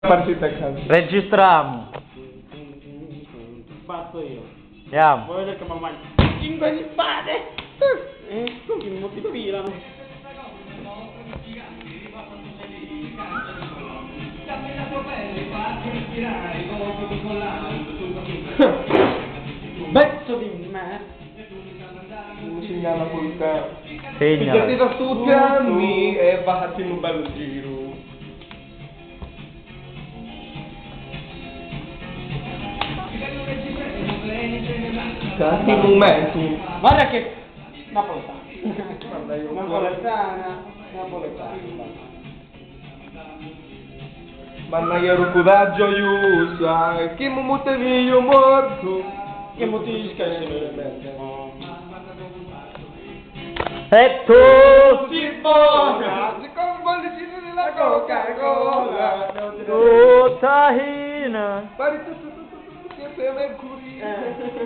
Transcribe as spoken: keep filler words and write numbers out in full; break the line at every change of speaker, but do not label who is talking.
Partita a caso.
Registriamo.
Parto io.
Andiamo.
Vuoi vedere che mi mangio cinque spade? Eh? Tutti mi ti pilano. Pezzo di me.
Mi segnala col te.
Segna.
Pigliati da tutti anni e fatti un bel giro. Tanti momenti.
Guarda che napoletana.
Guarda io
Napoletana. Napoletana.
Mannagliaro coraggio io sai che mi muovevi io morto.
Che motivi scarsamente.
E tu
Si poca, si con bollicine della Coca-Cola.
tu tahina.
Pari tutto tutto tutto che sei mercurio.